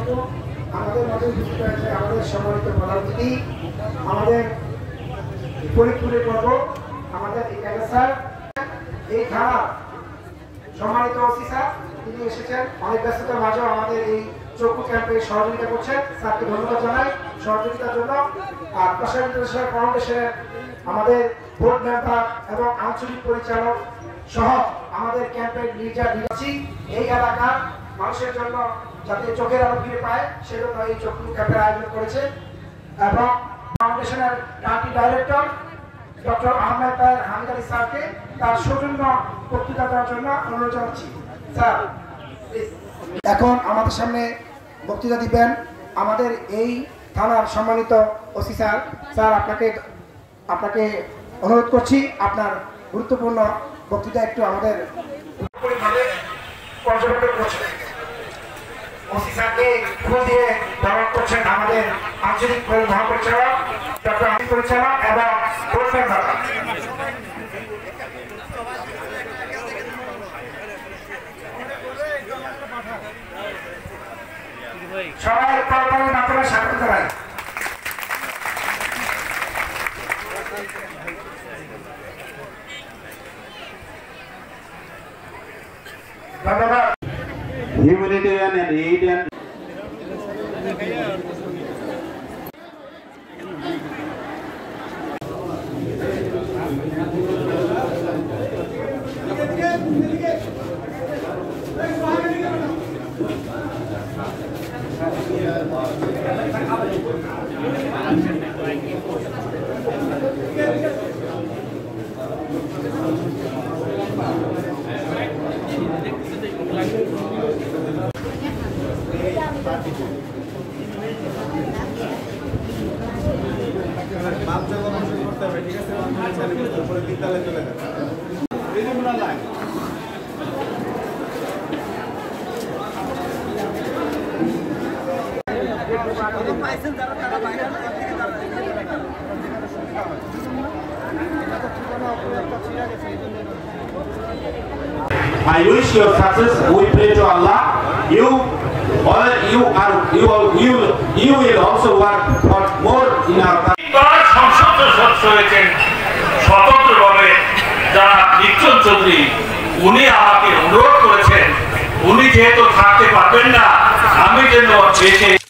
আমাদের মধ্যে উপস্থিত রয়েছে আমাদের সম্মানিত প্রধান অতিথি, আমাদের ফরিদপুরের পর্ব, আমাদের স্যার, এই থানা সম্মানিত ওসি স্যার, তিনি এসেছেন অনেক ব্যস্ততার মাঝেও আমাদের এই চক্ষু ক্যাম্পে সহযোগিতা করছেন। স্যারকে ধন্যবাদ জানাই সহযোগিতার জন্য। আর প্রশাসন ফাউন্ডেশনের আমাদের বোর্ড মেম্বার এবং আঞ্চলিক পরিচালক সহ আমাদের ক্যাম্পের লিডার দিচ্ছি এই এলাকার মানুষের জন্য যাতে চোখের আলো ফিরে পায় সেজন্য এই চক্ষু ক্যাম্পের আয়োজন করেছে। এবং ফাউন্ডেশনের country director doctor Ahmed Hamid Ali স্যারকে তার সৌজন্য বক্তৃতা দেওয়ার জন্য অনুরোধ জানাচ্ছি। স্যার এখন আমাদের সামনে বক্তৃতা দিবেন আমাদের এই থানার সম্মানিত ওসি স্যার। স্যার আপনাকে অনুরোধ করছি আপনার গুরুত্বপূর্ণ বক্তৃতা একটু আমাদের পর্যবেক্ষণ করছেন। ওসি স্যারকে ফুল দিয়ে বরণ করছেন আমাদের আঞ্চলিক মহাপরিচালক ডক্টর আমির পরিচালক এবং বোর্ড মেম্বার। সবাই কর্মীর মাধ্যমে স্বাগত জানাই। ধন্যবাদ। Humanitarian and aid and I wish your success. We pray to Allah. You will also work for more in our country. সংসদ সদস্য হয়েছেন স্বতন্ত্রভাবে যারা নিশ্চল চৌধুরী, উনি আমাকে অনুরোধ করেছেন, উনি যেহেতু থাকতে পারবেন না, আমি যেন দেশে